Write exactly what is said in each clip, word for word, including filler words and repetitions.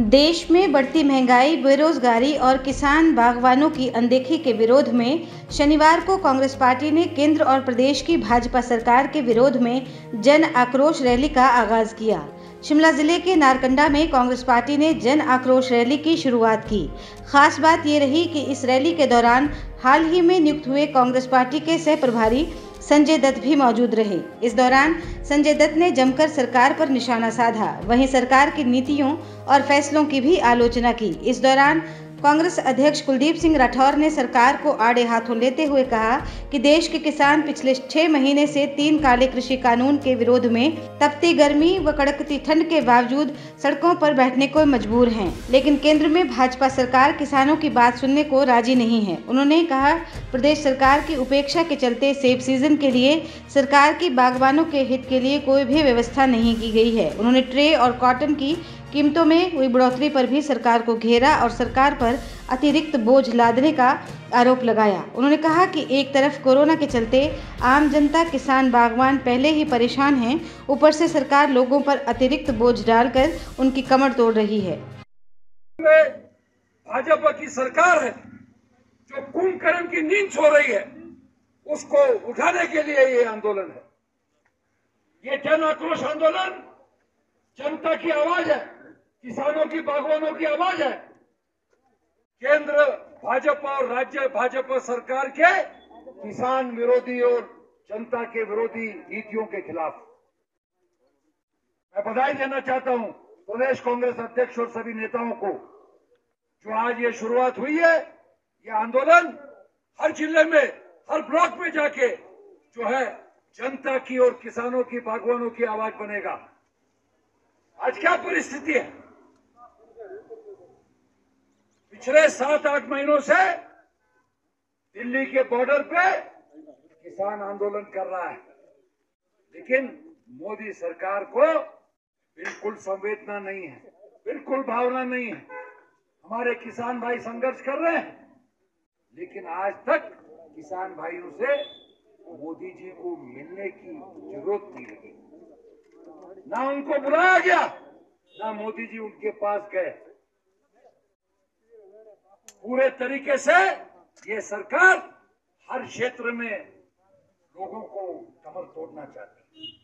देश में बढ़ती महंगाई, बेरोजगारी और किसान बागवानों की अनदेखी के विरोध में शनिवार को कांग्रेस पार्टी ने केंद्र और प्रदेश की भाजपा सरकार के विरोध में जन आक्रोश रैली का आगाज किया। शिमला जिले के नारकंडा में कांग्रेस पार्टी ने जन आक्रोश रैली की शुरुआत की। खास बात ये रही कि इस रैली के दौरान हाल ही में नियुक्त हुए कांग्रेस पार्टी के सह प्रभारी संजय दत्त भी मौजूद रहे। इस दौरान संजय दत्त ने जमकर सरकार पर निशाना साधा, वहीं सरकार की नीतियों और फैसलों की भी आलोचना की। इस दौरान कांग्रेस अध्यक्ष कुलदीप सिंह राठौर ने सरकार को आड़े हाथों लेते हुए कहा कि देश के किसान पिछले छह महीने से तीन काले कृषि कानून के विरोध में तपती गर्मी व कड़कती ठंड के बावजूद सड़कों पर बैठने को मजबूर हैं, लेकिन केंद्र में भाजपा सरकार किसानों की बात सुनने को राजी नहीं है। उन्होंने कहा, प्रदेश सरकार की उपेक्षा के चलते सेब सीजन के लिए सरकार की बागवानों के हित के लिए कोई भी व्यवस्था नहीं की गई है। उन्होंने ट्रे और कॉटन की कीमतों में हुई बढ़ोतरी पर भी सरकार को घेरा और सरकार पर अतिरिक्त बोझ लादने का आरोप लगाया। उन्होंने कहा कि एक तरफ कोरोना के चलते आम जनता, किसान, बागवान पहले ही परेशान हैं, ऊपर से सरकार लोगों पर अतिरिक्त बोझ डालकर उनकी कमर तोड़ रही है। भाजपा की सरकार है जो कुंभकर्ण की नींद सो रही है, उसको उठाने के लिए ये आंदोलन है। ये जन आक्रोश आंदोलन जनता की आवाज है, किसानों की, बागवानों की आवाज है। केंद्र भाजपा और राज्य भाजपा सरकार के किसान विरोधी और जनता के विरोधी नीतियों के खिलाफ मैं बधाई देना चाहता हूं प्रदेश कांग्रेस अध्यक्ष और सभी नेताओं को, जो आज ये शुरुआत हुई है। ये आंदोलन हर जिले में, हर ब्लॉक में जाके जो है जनता की और किसानों की, बागवानों की आवाज बनेगा। आज क्या परिस्थिति है? पिछले सात आठ महीनों से दिल्ली के बॉर्डर पे किसान आंदोलन कर रहा है, लेकिन मोदी सरकार को बिल्कुल संवेदना नहीं है, बिल्कुल भावना नहीं है। हमारे किसान भाई संघर्ष कर रहे हैं, लेकिन आज तक किसान भाइयों से मोदी जी को मिलने की जरूरत नहीं लगी, ना उनको बुलाया गया, ना मोदी जी उनके पास गए। पूरे तरीके से ये सरकार हर क्षेत्र में लोगों को कमर तोड़ना चाहती है।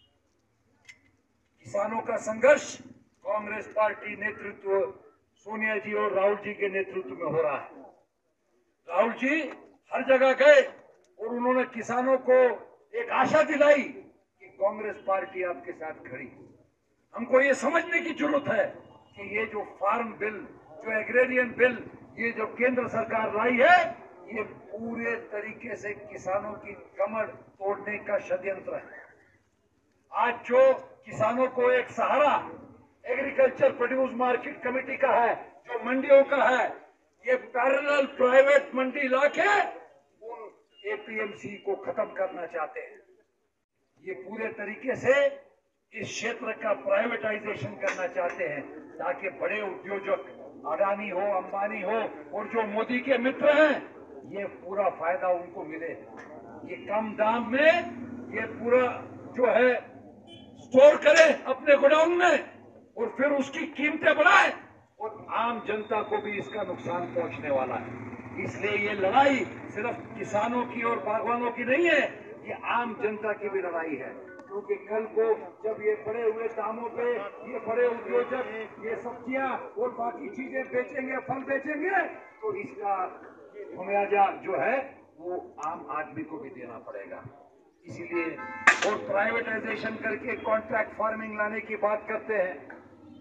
किसानों का संघर्ष कांग्रेस पार्टी नेतृत्व, सोनिया जी और राहुल जी के नेतृत्व में हो रहा है। राहुल जी हर जगह गए और उन्होंने किसानों को एक आशा दिलाई कि कांग्रेस पार्टी आपके साथ खड़ी। हमको ये समझने की जरूरत है कि ये जो फार्म बिल, जो एग्रेरियन बिल, ये जो केंद्र सरकार लाई है, ये पूरे तरीके से किसानों की कमर तोड़ने का षड्यंत्र है। आज जो किसानों को एक सहारा एग्रीकल्चर प्रोड्यूस मार्केट कमेटी का है, जो मंडियों का है, ये पैरेलल प्राइवेट मंडी लाके उन एपीएमसी को खत्म करना चाहते हैं। ये पूरे तरीके से इस क्षेत्र का प्राइवेटाइजेशन करना चाहते हैं, ताकि बड़े उद्योजक, अडानी हो, अंबानी हो और जो मोदी के मित्र हैं, ये पूरा फायदा उनको मिले। ये कम दाम में ये पूरा जो है स्टोर करें अपने गोडाउन में और फिर उसकी कीमतें बढ़ाएं, और आम जनता को भी इसका नुकसान पहुंचने वाला है। इसलिए ये लड़ाई सिर्फ किसानों की और बागवानों की नहीं है, ये आम जनता की भी लड़ाई है। क्योंकि कल को जब ये बढ़े हुए दामों पे ये बड़े उद्योजक ये सब्जियां और बाकी चीजें बेचेंगे, फल बेचेंगे, तो इसका खामियाजा जो है वो आम आदमी को भी देना पड़ेगा। इसीलिए और प्राइवेटाइजेशन करके कॉन्ट्रैक्ट फार्मिंग लाने की बात करते हैं।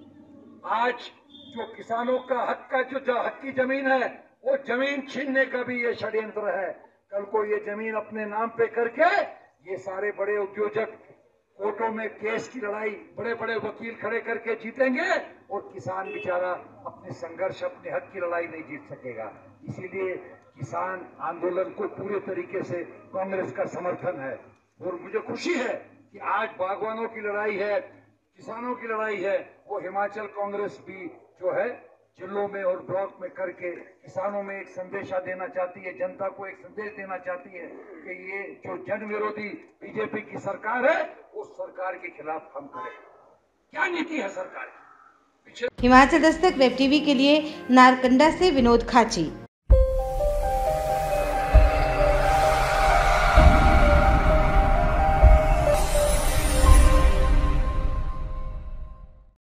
आज जो किसानों का हक का जो, जो हक की जमीन है, वो जमीन छीनने का भी ये षड्यंत्र है। कल को ये जमीन अपने नाम पे करके ये सारे बड़े उद्योजक कोर्टों में केस की लड़ाई बड़े बड़े वकील खड़े करके जीतेंगे, और किसान बेचारा अपने संघर्ष, अपने हक की लड़ाई नहीं जीत सकेगा। इसीलिए किसान आंदोलन को पूरे तरीके से कांग्रेस का समर्थन है। और मुझे खुशी है कि आज बागवानों की लड़ाई है, किसानों की लड़ाई है, वो हिमाचल कांग्रेस भी जो है जिलों में और ब्लॉक में करके किसानों में एक संदेशा देना चाहती है, जनता को एक संदेश देना चाहती है कि ये जो जन विरोधी बीजेपी की सरकार है, उस सरकार के खिलाफ हम करें। क्या नीति है सरकार की? हिमाचल दस्तक वेब टीवी के लिए नारकंडा से विनोद खाची।